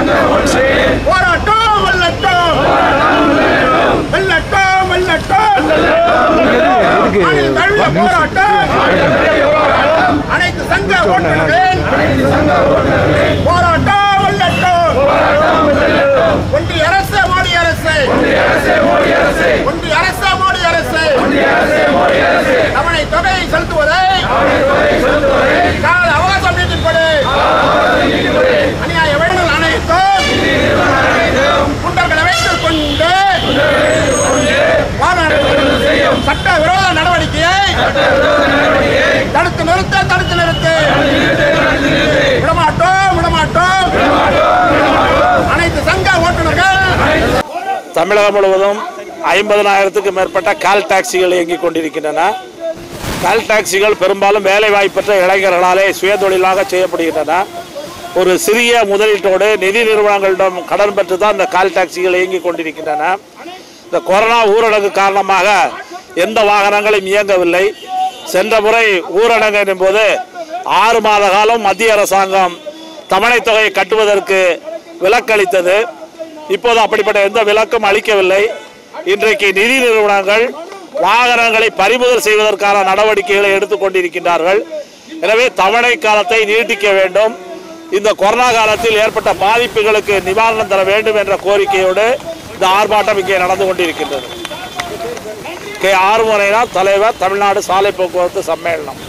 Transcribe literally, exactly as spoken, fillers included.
போராட்டம் வெல்லட்டும் வெல்லட்டும் வெல்லட்டும் போராட்டம் அனைத்து சங்க ஓட்டுநர்கள் போராட்டம் வெல்லட்டும் ஒன்றிய அரசு மோடி அரசு ஒன்றிய அரசு மோடி அரசு தவணை தொகை செலுத்துவதை கால அவகாசம் நீட்டிப்பது அநியாய விடங்கள் அனைத்தும் குண்டர்களை வைத்துக் கொண்டு சட்டவிரோத நடவடிக்கையை தடுத்து நிறுத்த தடுத்து நிறுத்து விடமாட்டோம் விடமாட்டோம் அனைத்து சங்க ஓட்டுநர்கள். தமிழகம் முழுவதும் ஐம்பதனாயிரத்துக்கு மேற்பட்ட கால் டாக்ஸிகள் இயங்கிக் கொண்டிருக்கின்றன. கால் டாக்ஸிகள் பெரும்பாலும் வேலை வாய்ப்பற்ற இளைஞர்களாலே சுயதொழிலாக செய்யப்படுகின்றன. ஒரு சிறிய முதலீட்டோடு நிதி நிறுவனங்களிடம் கடன் பெற்று தான் இந்த கால் டாக்ஸிகள் இயங்கிக் கொண்டிருக்கின்றன. இந்த கொரோனா ஊரடங்கு காரணமாக எந்த வாகனங்களும் இயங்கவில்லை. சென்ற முறை ஊரடங்கின் போது ஆறு மாத காலம் மத்திய அரசாங்கம் தவணை தொகையை கட்டுவதற்கு விலக்களித்தது. இப்போது அப்படிப்பட்ட எந்த விலக்கும் அளிக்கவில்லை. இன்றைக்கு நிதி நிறுவனங்கள் வாகனங்களை பறிமுதல் செய்வதற்கான நடவடிக்கைகளை எடுத்துக்கொண்டிருக்கின்றார்கள். எனவே தவணை காலத்தை நீட்டிக்க வேண்டும். இந்த கொரோனா காலத்தில் ஏற்பட்ட பாதிப்புகளுக்கு நிவாரணம் தர வேண்டும் என்ற கோரிக்கையோடு இந்த ஆர்ப்பாட்டம் இங்கே நடந்து கொண்டிருக்கின்றது. கே ஆறுமுறையினார் தலைவர், தமிழ்நாடு சாலை போக்குவரத்து சம்மேளனம்.